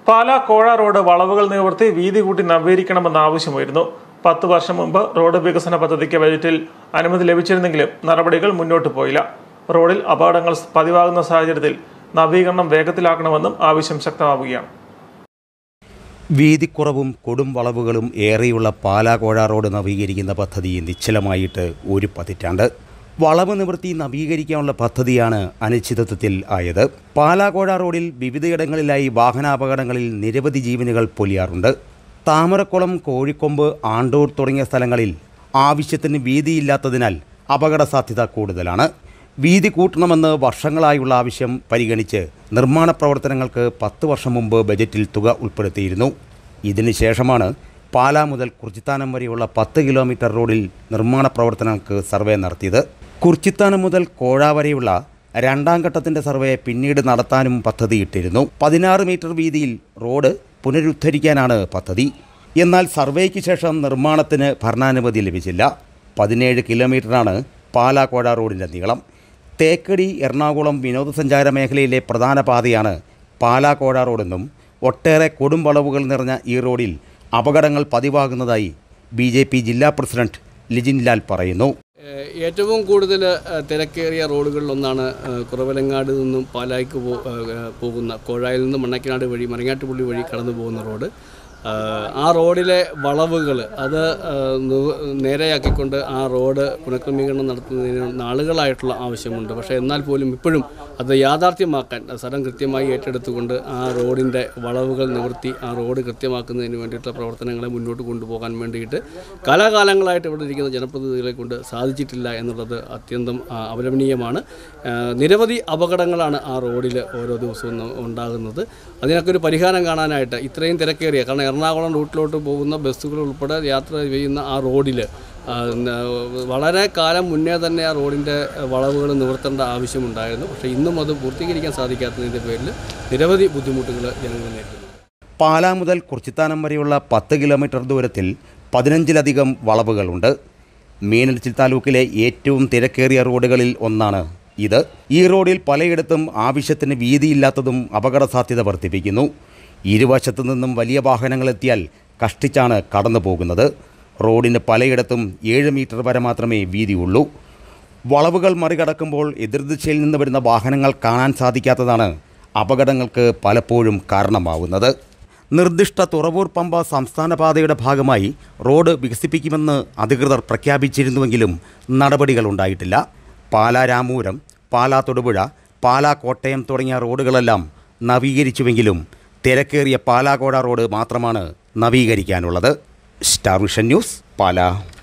Pala Kozha road വളവുകൾ നിവർത്തി വീതി കൂട്ടി നവീകരിക്കണമെന്ന ആവശ്യമായിരുന്നു. 10 വർഷം മുമ്പ് റോഡ് വികസന പദ്ധതിക്ക് ബജറ്റിൽ അനുമതി ലഭിച്ചിരുന്നെങ്കിലും നടപടികൾ മുന്നോട്ട് പോയില്ല. റോഡിൽ അപകടങ്ങൾ പതിവാകുന്ന സാഹചര്യത്തിൽ നവീകരണം വേഗത്തിലാക്കണമെന്നും ആവശ്യം ശക്തമാവുകയാണ്. വീതിക്കുറവും കൊടും വളവുകളും ഏറെയുള്ള പാലാ കോഴ റോഡ് നവീകരിക്കുന്ന പദ്ധതി നിശ്ചലമായിട്ട് ഒരു പതിറ്റാണ്ട്. വളവ് നിവൃത്തി നവീകരിക്കാനുള്ള പദ്ധതിയാണ് അനിശ്ചിതത്വത്തിൽ ആയത്. പാലാ കോഴ റോഡിൽ വിവിധയിടങ്ങളിലായി വാഹനാപകടങ്ങളിൽ നിരവധി ജീവനുകൾ പൊലിയാറുണ്ട്. താമരക്കുളം, കോഴിക്കൊമ്പ്, ആണ്ടൂർ തുടങ്ങിയ സ്ഥലങ്ങളിൽ ആവശ്യത്തിന് വീതിയില്ലാത്തതിനാൽ അപകട സാധ്യത കൂടുതലാണ്. വീതി കൂട്ടണമെന്ന് വർഷങ്ങളായുള്ള ആവശ്യം പരിഗണിച്ച് നിർമ്മാണ പ്രവർത്തനങ്ങൾക്ക് 10 വർഷം മുമ്പ് ബജറ്റിൽ തുക ഉൾപ്പെടുത്തിയിരുന്നു. ഇതിനുശേഷമാണ് പാലാ മുതൽ കുറിച്ചിത്താനം വരെയുള്ള 10 കിലോമീറ്റർ റോഡിൽ നിർമ്മാണ പ്രവർത്തനങ്ങൾക്ക് സർവേ നടത്തിയത്. കുറിച്ചിത്താനം മുതൽ കോഴ വരെയുള്ള 2ാം ഘട്ടത്തിൻ്റെ സർവേ പിന്നീട് നടത്താനും പദ്ധതിയിട്ടിരുന്നു. 16 മീറ്റർ വീതിയിൽ റോഡ് പുനരുദ്ധരിക്കാനാണ് പദ്ധതി. എന്നാൽ സർവേക്ക് ശേഷം നിർമ്മാണത്തിന് ഭരണാനുമതി ലഭിച്ചില്ല. 17 കിലോമീറ്ററാണ് പാലാ കോഴ റോഡിൻ്റെ നീളം. തേക്കടി, എറണാകുളം വിനോദസഞ്ചാര മേഖലയിലെ പ്രധാന പാതയാണ് പാലാ കോഴ റോഡെന്നും ഒട്ടേറെ കൊടും വളവുകൾ നിറഞ്ഞ ഈ റോഡിൽ അപകടങ്ങൾ പതിവാകുന്നതായി BJP ജില്ലാ പ്രസിഡന്റ് ലിജിൻ ലാൽ പറയുന്നു. ഏറ്റവും കൂടുതൽ തിരക്കേറിയ റോഡുകളിലൊന്നാണ് കുറവലങ്ങാട് നിന്നും പാലായ്ക്ക് പോകുന്ന, കോഴയിൽ നിന്നും മണ്ണക്കനാട് വഴി മരങ്ങാട്ടുപള്ളി വഴി കടന്നു പോകുന്ന റോഡ്. ആ റോഡിലെ വളവുകൾ അത് നേരെയാക്കിക്കൊണ്ട് ആ റോഡ് പുനഃക്രമീകരണം നടത്തുന്നതിന് നാളുകളായിട്ടുള്ള ആവശ്യമുണ്ട്. പക്ഷേ എന്നാൽ പോലും ഇപ്പോഴും അത് യാഥാർത്ഥ്യമാക്കാൻ സ്ഥലം കൃത്യമായി ഏറ്റെടുത്തുകൊണ്ട് ആ റോഡിൻ്റെ വളവുകൾ നിവർത്തി ആ റോഡ് കൃത്യമാക്കുന്നതിന് വേണ്ടിയിട്ടുള്ള പ്രവർത്തനങ്ങളെ മുന്നോട്ട് കൊണ്ടുപോകാൻ വേണ്ടിയിട്ട് കാലാകാലങ്ങളായിട്ട് ഇവിടെ ഇരിക്കുന്ന ജനപ്രതിനിധികളെ കൊണ്ട് സാധിച്ചിട്ടില്ല എന്നുള്ളത് അത്യന്തം അപലപനീയമാണ്. നിരവധി അപകടങ്ങളാണ് ആ റോഡിൽ ഓരോ ദിവസവും ഉണ്ടാകുന്നത്. അതിനൊക്കെ ഒരു പരിഹാരം കാണാനായിട്ട് ഇത്രയും തിരക്കേറിയ, കാരണം എറണാകുളം റൂട്ടിലോട്ട് പോകുന്ന ബസ്സുകൾ ഉൾപ്പെടെ യാത്ര ചെയ്യുന്ന ആ റോഡിൽ വളരെ കാലം മുന്നേ തന്നെ ആ റോഡിൻ്റെ വളവുകൾ നിവർത്തേണ്ട ആവശ്യമുണ്ടായിരുന്നു. പക്ഷേ ഇന്നും അത് പൂർത്തീകരിക്കാൻ സാധിക്കാത്തതിൻ്റെ പേരിൽ നിരവധി ബുദ്ധിമുട്ടുകൾ ജനങ്ങൾ നേരിടുന്നു. പാലാ മുതൽ കുറിച്ചിത്താനം വരെയുള്ള 10 കിലോമീറ്റർ ദൂരത്തിൽ 15ലധികം വളവുകളുണ്ട്. മീനച്ചിൽ താലൂക്കിലെ ഏറ്റവും തിരക്കേറിയ റോഡുകളിൽ ഒന്നാണ് ഇത്. ഈ റോഡിൽ പലയിടത്തും ആവശ്യത്തിന് വീതിയില്ലാത്തതും അപകട സാധ്യത വർദ്ധിപ്പിക്കുന്നു. ഇരുവശത്തു നിന്നും വലിയ വാഹനങ്ങളെത്തിയാൽ കഷ്ടിച്ചാണ് കടന്നു പോകുന്നത്. റോഡിന് പലയിടത്തും 7 മീറ്റർ വരെ മാത്രമേ വീതിയുള്ളൂ. വളവുകൾ മറികടക്കുമ്പോൾ എതിർദിശയിൽ നിന്ന് വരുന്ന വാഹനങ്ങൾ കാണാൻ സാധിക്കാത്തതാണ് അപകടങ്ങൾക്ക് പലപ്പോഴും കാരണമാവുന്നത്. നിർദ്ദിഷ്ട തുറവൂർ പമ്പ സംസ്ഥാന പാതയുടെ ഭാഗമായി റോഡ് വികസിപ്പിക്കുമെന്ന് അധികൃതർ പ്രഖ്യാപിച്ചിരുന്നുവെങ്കിലും നടപടികളുണ്ടായിട്ടില്ല. പാലാ രാമൂരം, പാലാ തൊടുപുഴ, പാലാ കോട്ടയം തുടങ്ങിയ റോഡുകളെല്ലാം നവീകരിച്ചുവെങ്കിലും തിരക്കേറിയ പാലാ കോഴ റോഡ് മാത്രമാണ് നവീകരിക്കാനുള്ളത്. Star vision news, Pala.